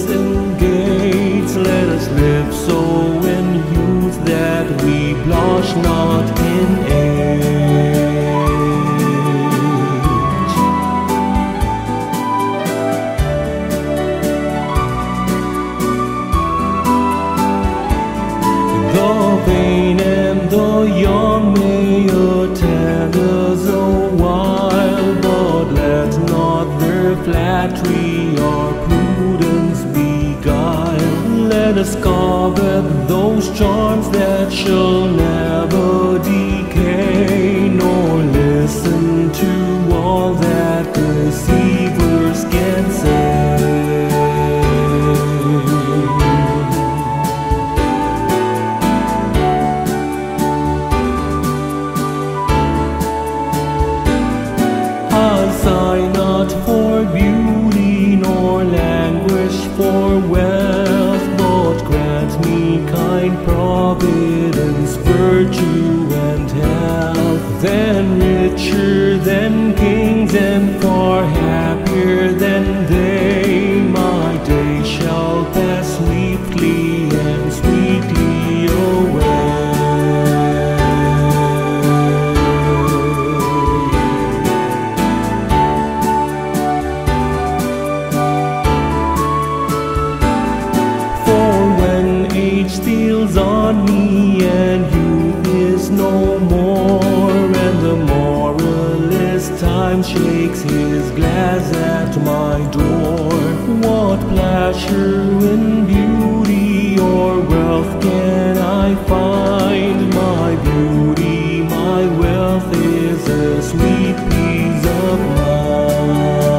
and gates. Let us live so in youth that we blush not in age. The vain and the young may attend us a while, but let not their flatt'ry or prudence beguile. Let us covet those charms that shall never decay, nor listen to all that deceivers can say. Sigh not for beauty, nor languish for wealth, but grant me kind Providence, virtue and health. Then richer than kings and far happier than they, my day shall pass swiftly and sweetly away. Steals on me and youth is no more, and the moralist time shakes his glass at my door. What pleasure in beauty or wealth can I find? My beauty, my wealth is a sweet peace of mind.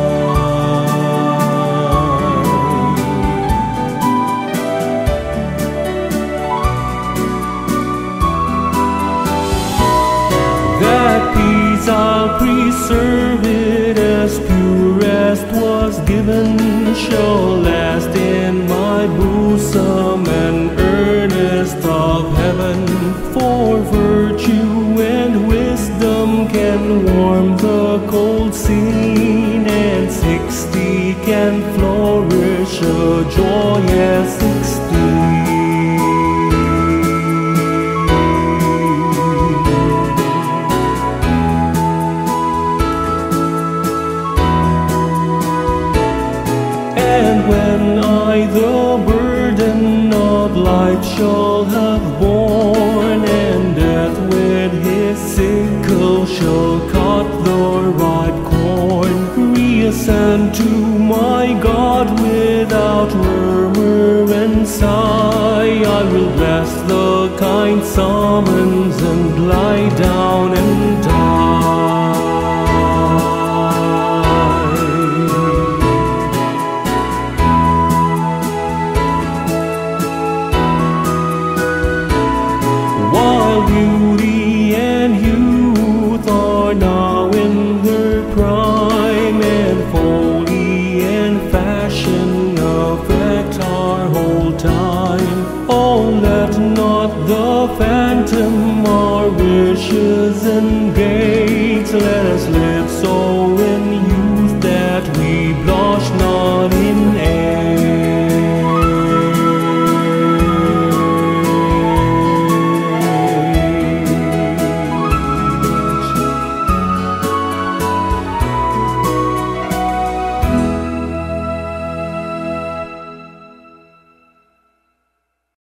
Peace I'll preserve it, as pure as 'twas given, shall last in my bosom, an earnest of heaven. For virtue and wisdom can warm the cold scene, and 60 can flourish a joy as 16. When I the burden of life shall have borne, and death with his sickle shall cut the ripe corn, reascend to my God without murmur and sigh. I will bless the kind summons and lie down and die. Beauty and youth are now in their prime, and folly and fashion affect our whole time. Oh, let not the phantom our wishes engage. Let us live so